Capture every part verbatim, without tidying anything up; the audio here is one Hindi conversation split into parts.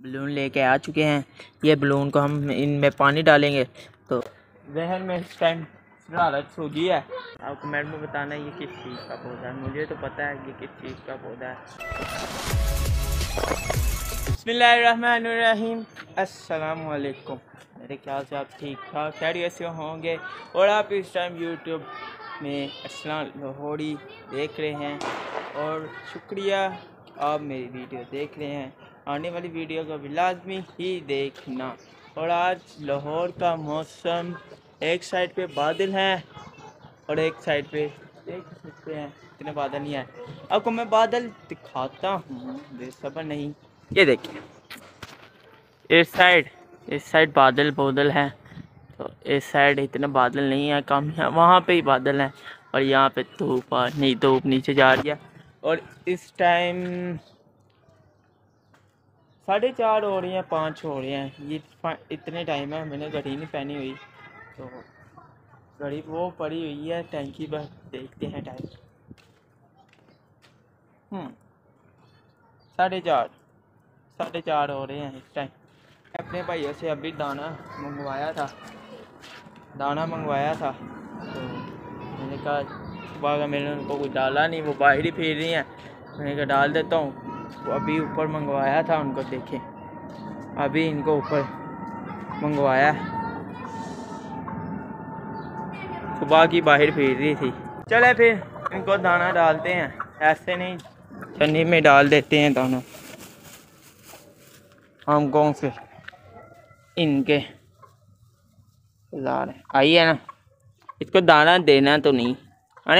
बलून लेके आ चुके हैं। ये बलून को हम इनमें पानी डालेंगे तो जहन में इस टाइम शरारत सूझी है। आप कमेंट में बताना ये किस चीज़ का पौधा है। मुझे तो पता है ये किस चीज़ का पौधा है। बिस्मिल्लाहिर्रहमानिर्रहीम। अस्सलाम वालेकुम। मेरे ख्याल से आप ठीक ठाक खैरियत से होंगे और आप इस टाइम यूट्यूब में अरसलान लाहौरी देख रहे हैं और शुक्रिया आप मेरी वीडियो देख रहे हैं। आने वाली वीडियो को भी लाजमी ही देखना। और आज लाहौर का मौसम, एक साइड पे बादल हैं और एक साइड पे देख सकते हैं इतने बादल नहीं है। आपको मैं बादल दिखाता हूँ, बेसब्र नहीं। ये देखिए इस साइड इस साइड बादल बादल हैं, तो इस साइड इतने बादल नहीं है, कम है। वहाँ पे ही बादल हैं और यहाँ पे धूप नहीं, धूप नीचे जा रही है। और इस टाइम साढ़े चार हो रही हैं, पाँच हो रही हैं। ये इतने टाइम है। मैंने घड़ी नहीं पहनी हुई तो घड़ी वो पड़ी हुई है टैंकी पर। देखते हैं टाइम। हम्म साढ़े चार साढ़े चार हो रहे हैं इस टाइम। अपने भाइयों से अभी दाना मंगवाया था दाना मंगवाया था तो मैंने कहा सुबह का मैंने उनको कुछ डाला नहीं, वो बाहर ही फिर रही हैं। मैंने कहा डाल देता हूँ। वो अभी ऊपर मंगवाया था उनको, देखें अभी इनको ऊपर मंगवाया, सुबह की बाहर फिर रही थी। चले फिर इनको दाना डालते हैं, ऐसे नहीं छन्नी में डाल देते हैं दाना। हम कौन से इनके जार आई है ना, इसको दाना देना तो नहीं। अरे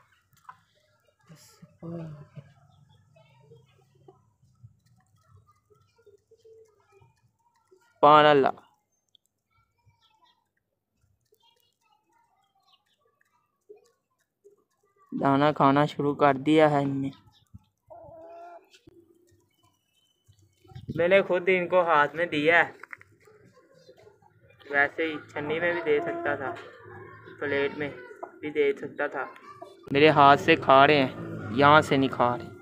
पान अल्लाह, दाना खाना शुरू कर दिया है इनने। मैंने खुद इनको हाथ में दिया है, वैसे ही छन्नी में भी दे सकता था, प्लेट में भी दे सकता था। मेरे हाथ से खा रहे हैं, यहाँ से नहीं खा रहे।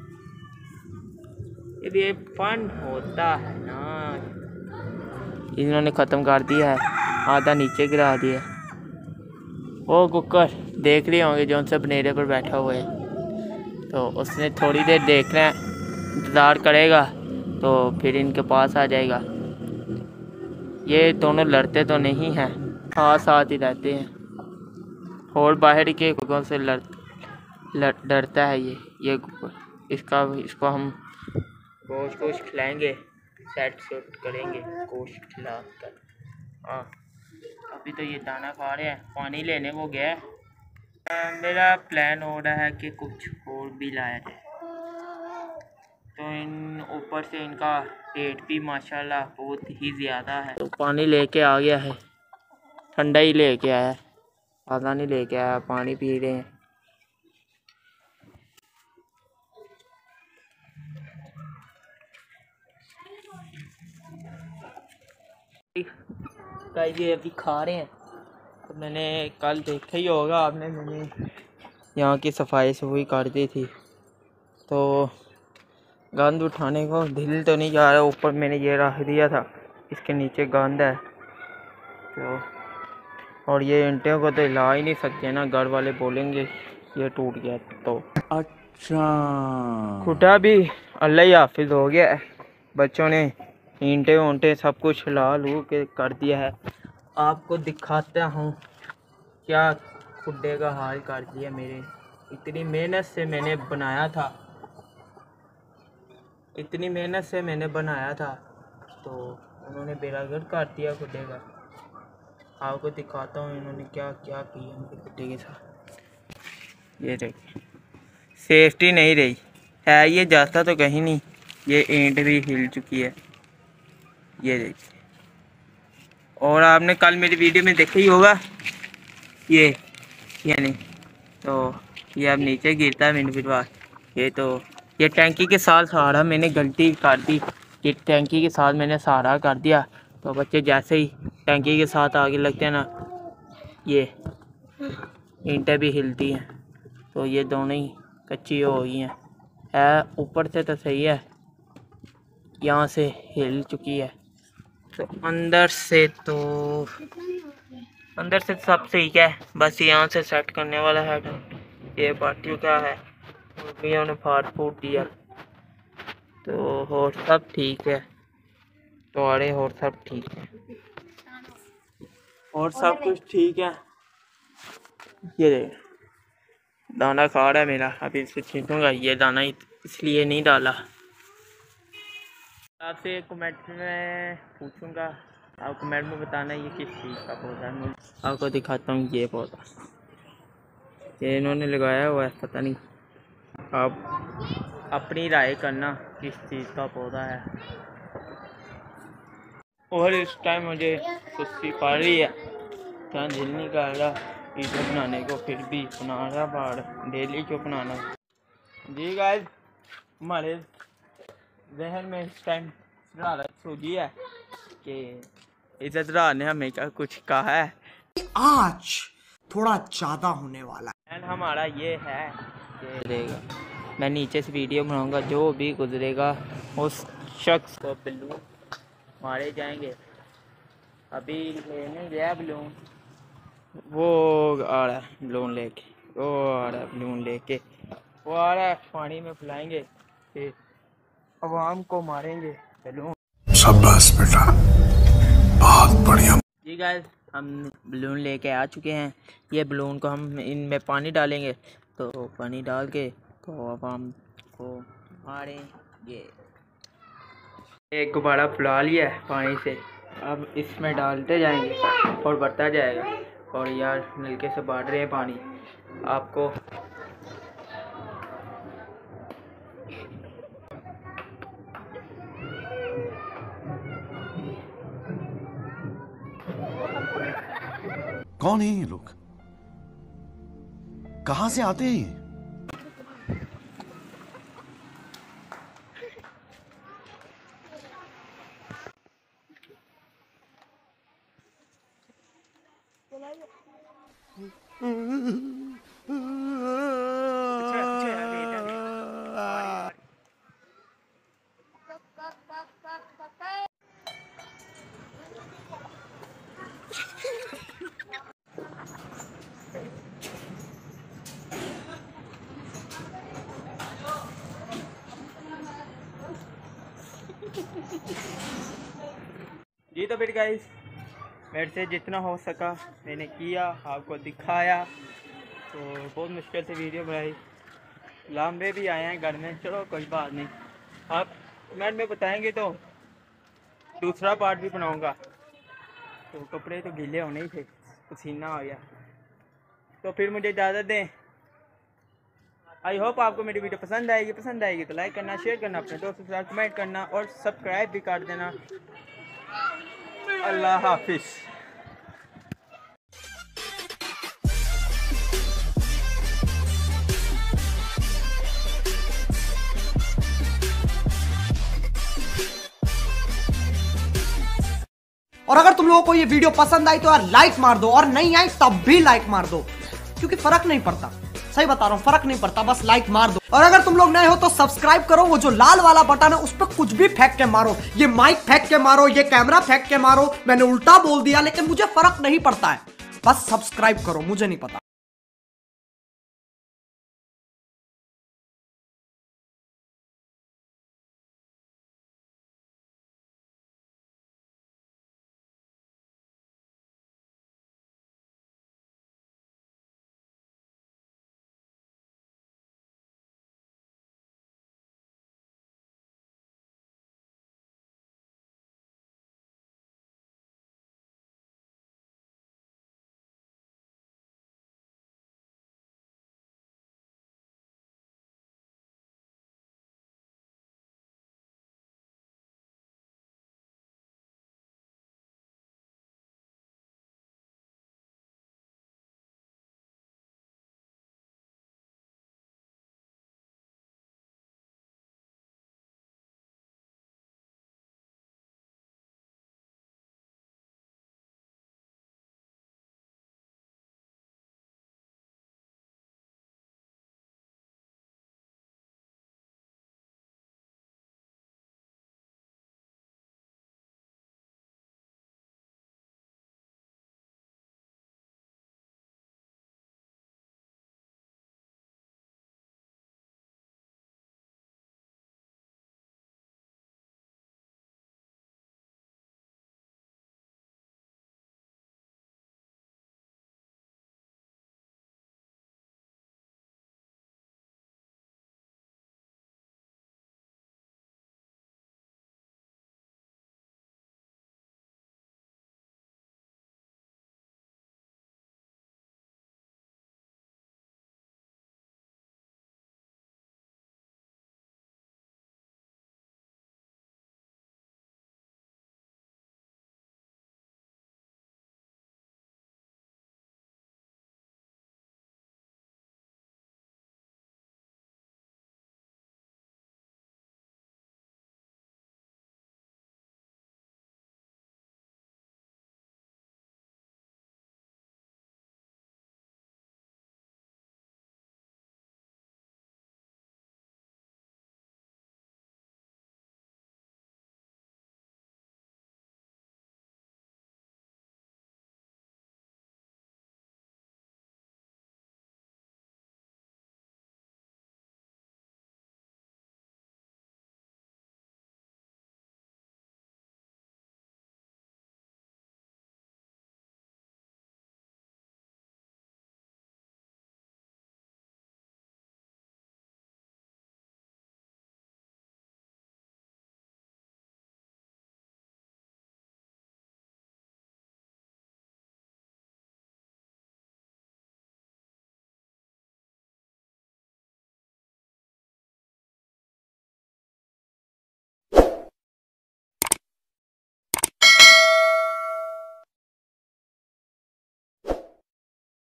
ये फन होता है ना। इन्होंने ख़त्म कर दिया है, आधा नीचे गिरा दिया। वो कुकर देख रहे होंगे जो उनसे बनेरे पर बैठा हुआ है, तो उसने थोड़ी देर देखना है, इंतज़ार करेगा तो फिर इनके पास आ जाएगा। ये दोनों लड़ते तो नहीं हैं, साथ साथ ही रहते हैं और बाहर के कुत्तों से लड़ डरता है ये ये कुकर। इसका इसको हम गोश्त गोश्त खिलाएंगे, सेट सेट करेंगे गोश्त खिला कर। हाँ अभी तो ये दाना खा रहे हैं, पानी लेने को गया है। मेरा प्लान हो रहा है कि कुछ और भी लाया जाए, तो इन ऊपर से इनका रेट भी माशाल्लाह बहुत ही ज़्यादा है। तो पानी लेके आ गया है, ठंडा ही लेके आया है, आधा नहीं लेके आया। पानी पी रहे हैं। ये अभी खा रहे हैं। तो मैंने कल देखा ही होगा आपने, मैंने यहाँ की सफाई सफाई कर दी थी, तो गंद उठाने को दिल तो नहीं जा रहा। ऊपर मैंने ये रख दिया था, इसके नीचे गंद है तो, और ये ईंटों को तो हिला ही नहीं सकते ना, घर वाले बोलेंगे ये टूट गया तो। अच्छा खुटा भी अल्लाह ही हाफिज हो गया है, बच्चों ने ईंटे ऊंटे सब कुछ हिला लू के कर दिया है। आपको दिखाता हूँ क्या खुड्डे का हाल कर दिया मेरे। इतनी मेहनत से मैंने बनाया था इतनी मेहनत से मैंने बनाया था तो उन्होंने बेरागत कर दिया खुड्डे का। आपको दिखाता हूँ इन्होंने क्या क्या किया मेरे खुड्डे के साथ। ये देखिए सेफ्टी नहीं रही है, ये जाता तो कहीं नहीं। ये ईंट भी हिल चुकी है, ये देखिए। और आपने कल मेरी वीडियो में देखा ही होगा ये यानी, तो ये अब नीचे गिरता है मिनट फिर बाद। ये तो ये टैंकी के साथ सहारा मैंने गलती कर दी, ये टैंकी के साथ मैंने सहारा कर दिया, तो बच्चे जैसे ही टैंकी के साथ आगे लगते हैं ना, ये ईंटें भी हिलती हैं। तो ये दोनों ही कच्ची हो गई हैं। है ऊपर से तो सही है, यहाँ से हिल चुकी है। तो अंदर से तो अंदर से सब ठीक है, बस यहाँ से सेट करने वाला है। ये पार्टी का है, मुर्गियों ने फाड़ फूट दिया। तो और सब ठीक है, तो अरे और सब ठीक है, और सब कुछ ठीक है। ये देख दाना खा रहा है मेरा, अभी इसे छींटूंगा। ये दाना इसलिए नहीं डाला। आपसे कमेंट में पूछूंगा, आप कमेंट में बताना ये किस चीज़ का पौधा है। आपको दिखाता हूँ ये पौधा, ये इन्होंने लगाया हुआ है, पता नहीं, आप अपनी राय करना किस चीज़ का पौधा है। और इस टाइम मुझे सुस्ती पा रही है, क्या दिल नहीं कर रहा वीडियो बनाने को, फिर भी बना रहा पहाड़ डेली क्यों बनाना। जी गाइस, हमारे जहन में इस टाइम शरारत सूझी है कि इज़्ज़तदार ने हमें क्या कुछ कहा है, आज थोड़ा ज़्यादा होने वाला है। हमारा ये है कि मैं नीचे से वीडियो बनाऊंगा, जो भी गुजरेगा उस शख्स को बलून मारे जाएंगे। अभी लेने गया बलून, वो आ रहा है बलून लेके, वो आ रहा है बलून लेके, वो आ रहा है, पानी में फुलाएंगे, फिर अवाम को मारेंगे बलून। शाबाश बेटा, बहुत बढ़िया। जी गाइस, हम बलून लेके आ चुके हैं। ये बलून को हम इनमें पानी डालेंगे, तो पानी डाल के तो अवाम को मारेंगे। एक गुब्बारा फुला लिया है पानी से, अब इसमें डालते जाएंगे और बढ़ता जाएगा। और यार नलके से बाढ़ रहे हैं पानी, आपको कौन है ये लोग, कहां से आते हैं? जी तो फिर गाइस, मेरे से जितना हो सका मैंने किया, आपको दिखाया। तो बहुत मुश्किल से वीडियो बनाई, लंबे भी आए हैं घर में, चलो कोई बात नहीं। आप कमेंट में बताएंगे तो दूसरा पार्ट भी बनाऊंगा। तो कपड़े तो गीले होने ही थे, पसीना आ गया। तो फिर मुझे इजाज़त दें। आई होप आपको मेरी वीडियो पसंद आएगी। पसंद आएगी तो लाइक करना, शेयर करना, अपने दोस्तों के साथ कमेंट करना और सब्सक्राइब भी कर देना। अल्लाह हाफिज़। और अगर तुम लोगों को ये वीडियो पसंद आई तो यार लाइक मार दो, और नहीं आई तब भी लाइक मार दो, क्योंकि फर्क नहीं पड़ता। सही बता रहा हूँ, फर्क नहीं पड़ता, बस लाइक मार दो। और अगर तुम लोग नए हो तो सब्सक्राइब करो, वो जो लाल वाला बटन है उस पर कुछ भी फेंक के मारो, ये माइक फेंक के मारो, ये कैमरा फेंक के मारो, मैंने उल्टा बोल दिया लेकिन मुझे फर्क नहीं पड़ता है, बस सब्सक्राइब करो, मुझे नहीं पता।